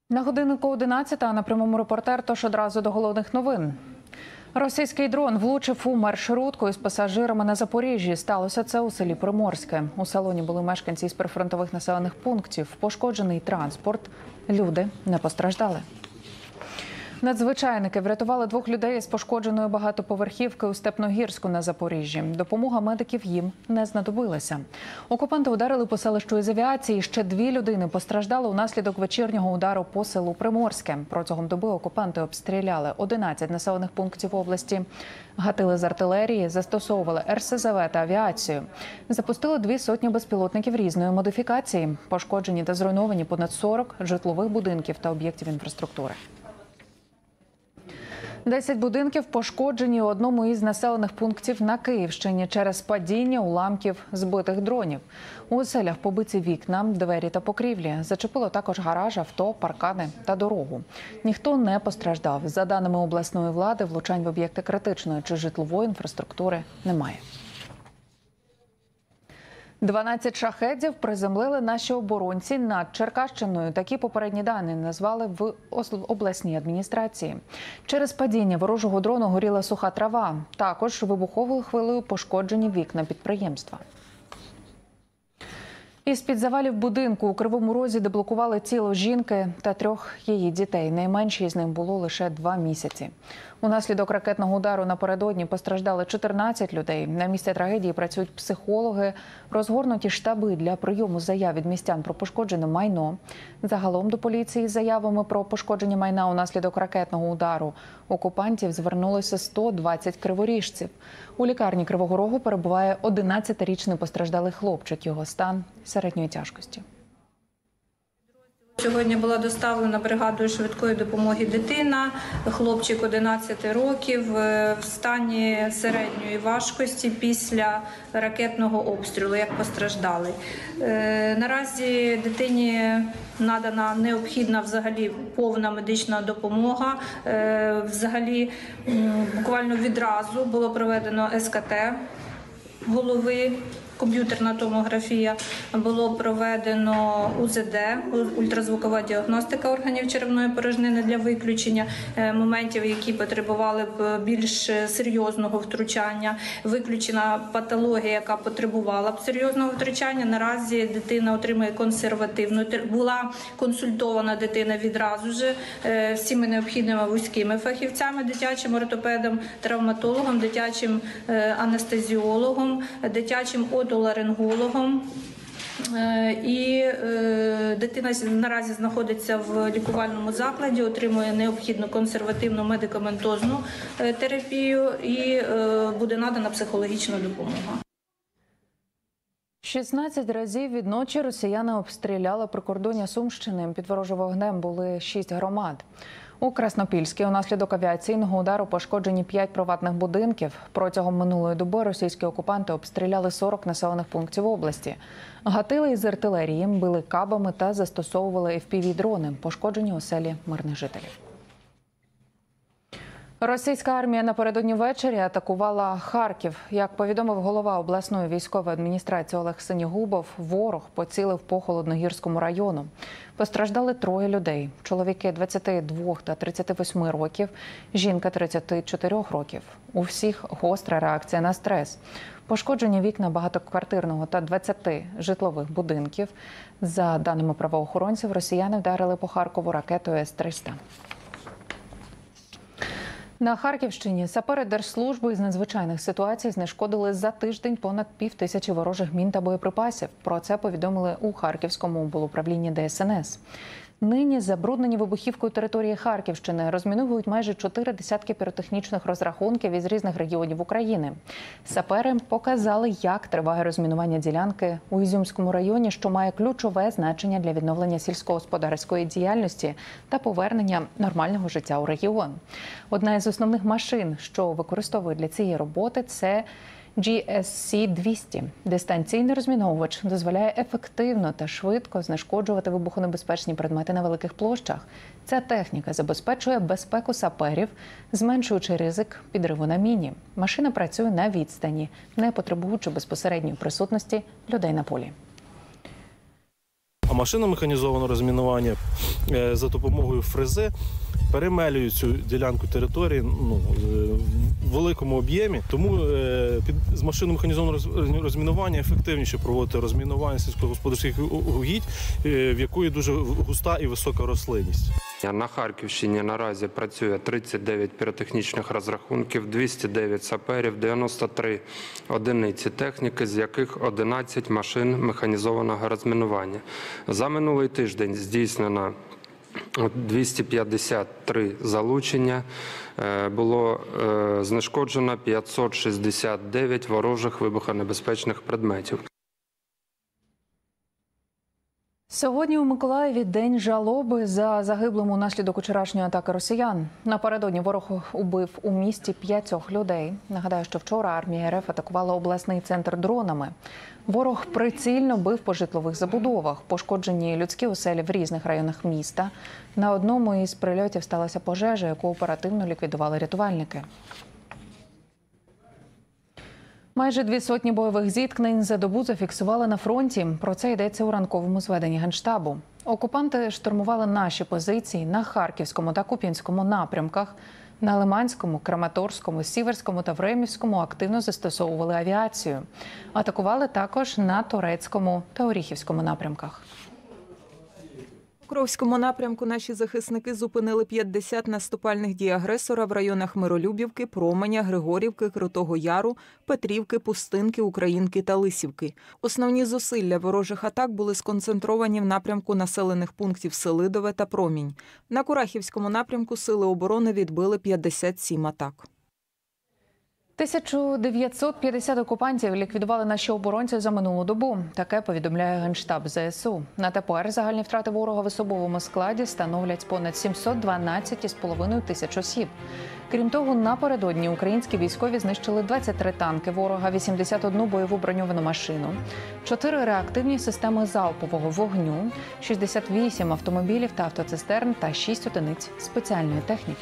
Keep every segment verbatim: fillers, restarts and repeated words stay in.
На годиннику одинадцята на прямому репортер, тож одразу до головних новин. Російський дрон влучив у маршрутку із пасажирами на Запоріжжі. Сталося це у селі Приморське. У салоні були мешканці з прифронтових населених пунктів. Пошкоджений транспорт. Люди не постраждали. Надзвичайники врятували двох людей з пошкодженої багатоповерхівки у Степногірську на Запоріжжі. Допомога медиків їм не знадобилася. Окупанти ударили по селищу із авіації. Ще дві людини постраждали унаслідок вечірнього удару по селу Приморське. Протягом доби окупанти обстріляли одинадцять населених пунктів області. Гатили з артилерії, застосовували ер ес зе ве та авіацію. Запустили дві сотні безпілотників різної модифікації. Пошкоджені та зруйновані понад сорок житлових будинків та об'єктів інфраструктури. Десять будинків пошкоджені у одному із населених пунктів на Київщині через падіння уламків збитих дронів. У оселях побиті вікна, двері та покрівлі. Зачепило також гараж, авто, паркани та дорогу. Ніхто не постраждав. За даними обласної влади, влучань в об'єкти критичної чи житлової інфраструктури немає. дванадцять шахедів приземлили наші оборонці над Черкащиною. Такі попередні дані назвали в обласній адміністрації. Через падіння ворожого дрону горіла суха трава. Також вибуховою хвилею пошкоджені вікна підприємства. Із-під завалів будинку у Кривому Розі деблокували тіло жінки та трьох її дітей. Найменшій з ним було лише два місяці. Унаслідок ракетного удару напередодні постраждали чотирнадцять людей. На місці трагедії працюють психологи, розгорнуті штаби для прийому заяв від містян про пошкоджене майно. Загалом до поліції з заявами про пошкодження майна унаслідок ракетного удару окупантів звернулося сто двадцять криворіжців. У лікарні Кривого Рогу перебуває одинадцятирічний постраждалий хлопчик. Його стан середньої тяжкості. Сьогодні була доставлена бригадою швидкої допомоги дитина, хлопчик одинадцяти років, в стані середньої важкості після ракетного обстрілу, як постраждалий. Наразі дитині надана необхідна взагалі повна медична допомога. Взагалі буквально відразу було проведено ес ка те голови, комп'ютерна томографія, було проведено у зет де, ультразвукова діагностика органів черевної порожнини для виключення моментів, які потребували б більш серйозного втручання. Виключена патологія, яка потребувала б серйозного втручання. Наразі дитина отримує консервативну. Була консультована дитина відразу ж всіми необхідними вузькими фахівцями, дитячим ортопедом, травматологом, дитячим анестезіологом, дитячим отоларингологом. І дитина наразі знаходиться в лікувальному закладі, отримує необхідну консервативну медикаментозну терапію і буде надана психологічна допомога. шістнадцять разів відночі росіяни обстріляли прикордоння Сумщини. Під ворожим вогнем були шість громад. У Краснопільській унаслідок авіаційного удару пошкоджені п'ять приватних будинків. Протягом минулої доби російські окупанти обстріляли сорок населених пунктів області. Гатили із артилерії, били кабами та застосовували еф пі ві-дрони. Пошкоджені оселі мирних жителів. Російська армія напередодні ввечері атакувала Харків. Як повідомив голова обласної військової адміністрації Олег Синігубов, ворог поцілив по Холодногірському району. Постраждали троє людей. Чоловіки двадцяти двох та тридцяти восьми років, жінка тридцяти чотирьох років. У всіх гостра реакція на стрес. Пошкоджені вікна багатоквартирного та двадцяти житлових будинків. За даними правоохоронців, росіяни вдарили по Харкову ракетою ес триста. На Харківщині сапери Держслужби із надзвичайних ситуацій знешкодили за тиждень понад пів тисячі ворожих мін та боєприпасів. Про це повідомили у Харківському облуправлінні де ес ен ес. Нині забруднені вибухівкою території Харківщини розміновують майже чотири десятки піротехнічних розрахунків із різних регіонів України. Сапери показали, як триває розмінування ділянки у Ізюмському районі, що має ключове значення для відновлення сільськогосподарської діяльності та повернення нормального життя у регіон. Одна із основних машин, що використовують для цієї роботи, це джі ес сі двісті. Дистанційний розміновувач дозволяє ефективно та швидко знешкоджувати вибухонебезпечні предмети на великих площах. Ця техніка забезпечує безпеку саперів, зменшуючи ризик підриву на міні. Машина працює на відстані, не потребуючи безпосередньої присутності людей на полі. машина механізованого розмінування за допомогою фрези перемелюють цю ділянку території ну, в великому об'ємі. Тому під, з машиною механізованого розмінування ефективніше проводити розмінування сільськогосподарських угідь, в якої дуже густа і висока рослинність. На Харківщині наразі працює тридцять дев'ять піротехнічних розрахунків, двісті дев'ять саперів, дев'яносто три одиниці техніки, з яких одинадцять машин механізованого розмінування. За минулий тиждень здійснено двісті п'ятдесят три залучення, було знешкоджено п'ятсот шістдесят дев'ять ворожих вибухонебезпечних предметів. Сьогодні у Миколаєві день жалоби за загиблим унаслідок вчорашньої атаки росіян. Напередодні ворог убив у місті п'ятьох людей. Нагадаю, що вчора армія РФ атакувала обласний центр дронами. Ворог прицільно бив по житлових забудовах, пошкоджені людські оселі в різних районах міста. На одному із прильотів сталася пожежа, яку оперативно ліквідували рятувальники. Майже дві сотні бойових зіткнень за добу зафіксували на фронті. Про це йдеться у ранковому зведенні Генштабу. Окупанти штурмували наші позиції на Харківському та Куп'янському напрямках. На Лиманському, Краматорському, Сіверському та Времівському активно застосовували авіацію. Атакували також на Торецькому та Оріхівському напрямках. У Покровському напрямку наші захисники зупинили п'ятдесят наступальних дій агресора в районах Миролюбівки, Променя, Григорівки, Крутого Яру, Петрівки, Пустинки, Українки та Лисівки. Основні зусилля ворожих атак були сконцентровані в напрямку населених пунктів Селидове та Промінь. На Курахівському напрямку сили оборони відбили п'ятдесят сім атак. тисячу дев'ятсот п'ятдесят окупантів ліквідували наші оборонці за минулу добу. Таке повідомляє Генштаб ЗСУ. На тепер загальні втрати ворога в особовому складі становлять понад сімсот дванадцять із половиною тисяч осіб. Крім того, напередодні українські військові знищили двадцять три танки ворога, вісімдесят одну бойову броньовану машину, чотири реактивні системи залпового вогню, шістдесят вісім автомобілів та автоцистерн та шість одиниць спеціальної техніки.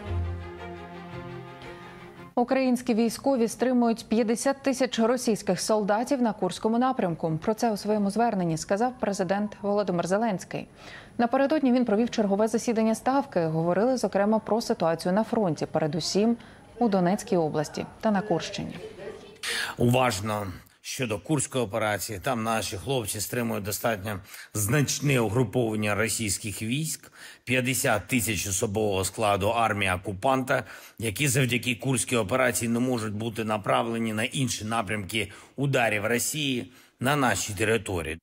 Українські військові стримують п'ятдесят тисяч російських солдатів на Курському напрямку. Про це у своєму зверненні сказав президент Володимир Зеленський. Напередодні він провів чергове засідання Ставки. Говорили, зокрема, про ситуацію на фронті, передусім у Донецькій області та на Курщині. Уважно щодо Курської операції. Там наші хлопці стримують достатньо значне угруповання російських військ, п'ятдесят тисяч особового складу армії окупанта, які завдяки Курській операції не можуть бути направлені на інші напрямки ударів Росії на нашій території.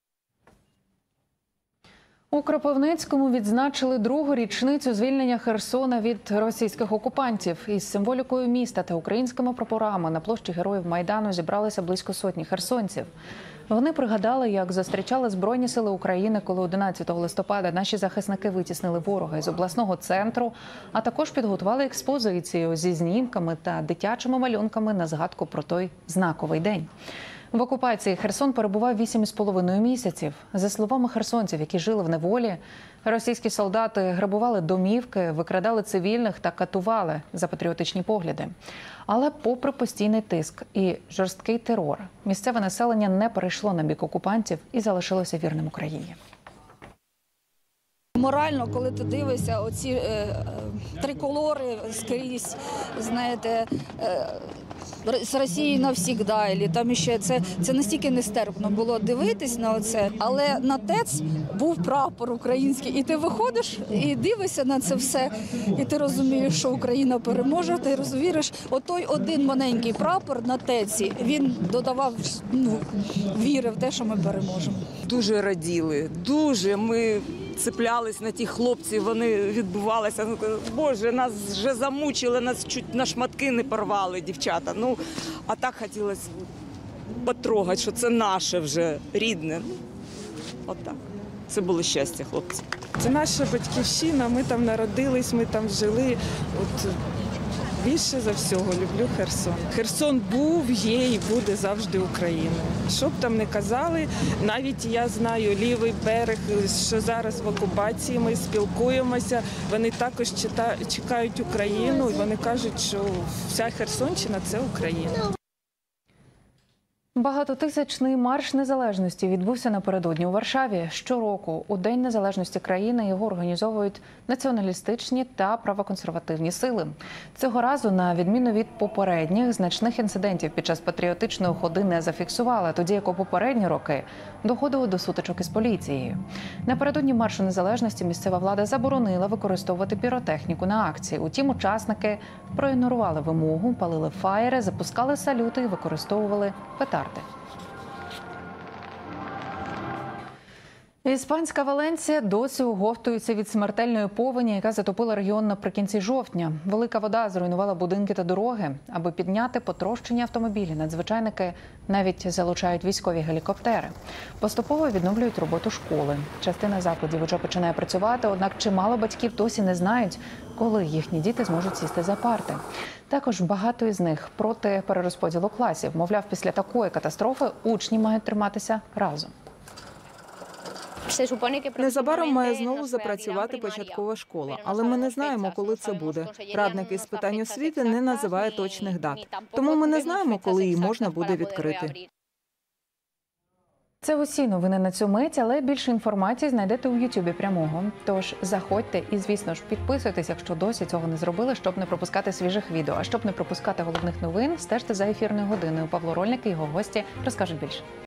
У Кропивницькому відзначили другу річницю звільнення Херсона від російських окупантів. Із символікою міста та українськими прапорами на площі Героїв Майдану зібралися близько сотні херсонців. Вони пригадали, як зустрічали Збройні сили України, коли одинадцятого листопада наші захисники витіснили ворога із обласного центру, а також підготували експозицію зі знімками та дитячими малюнками на згадку про той знаковий день. В окупації Херсон перебував вісім із половиною місяців. За словами херсонців, які жили в неволі, російські солдати грабували домівки, викрадали цивільних та катували за патріотичні погляди. Але попри постійний тиск і жорсткий терор, місцеве населення не перейшло на бік окупантів і залишилося вірним Україні. Морально, коли ти дивишся, оці е, е, триколори скрізь, знаєте, е, з Росії навсігда, і там ще це, це настільки нестерпно було дивитись на оце. Але на ТЕЦ був прапор український, і ти виходиш і дивишся на це все, і ти розумієш, що Україна переможе, ти розумієш, отой один маленький прапор на ТЕЦі, він додавав ну, віри в те, що ми переможемо. Дуже раділи, дуже ми цеплялись на тих хлопців, вони відбувалися. Боже, нас вже замучили, нас чуть на шматки не порвали, дівчата. Ну, а так хотілося потрогати, що це наше вже, рідне. Отак. Це було щастя, хлопці. Це наша батьківщина, ми там народились, ми там жили. От більше за всього люблю Херсон. Херсон був, є і буде завжди Україною. Що б там не казали, навіть я знаю лівий берег, що зараз в окупації, ми спілкуємося, вони також чекають Україну, і вони кажуть, що вся Херсонщина – це Україна. Багатотисячний марш незалежності відбувся напередодні у Варшаві. Щороку у День незалежності країни його організовують націоналістичні та правоконсервативні сили. Цього разу, на відміну від попередніх, значних інцидентів під час патріотичної ходи не зафіксували, тоді як у попередні роки доходило до сутичок із поліцією. Напередодні маршу незалежності місцева влада заборонила використовувати піротехніку на акції. Утім, учасники проігнорували вимогу, палили фаєри, запускали салюти і використовували петарди. Іспанська Валенсія досі оговтується від смертельної повені, яка затопила регіон наприкінці жовтня. Велика вода зруйнувала будинки та дороги. Аби підняти потрощені автомобілі, надзвичайники навіть залучають військові гелікоптери. Поступово відновлюють роботу школи. Частина закладів уже починає працювати, однак чимало батьків досі не знають, коли їхні діти зможуть сісти за парти. Також багато із них проти перерозподілу класів. Мовляв, після такої катастрофи учні мають триматися разом. Незабаром має знову запрацювати початкова школа, але ми не знаємо, коли це буде. Радник із питань освіти не називає точних дат, тому ми не знаємо, коли її можна буде відкрити. Це усі новини на цю мить, але більше інформації знайдете у Ютубі прямого. Тож заходьте і, звісно ж, підписуйтесь, якщо досі цього не зробили, щоб не пропускати свіжих відео. А щоб не пропускати головних новин, стежте за ефірною годиною. Павло Рольник і його гості розкажуть більше.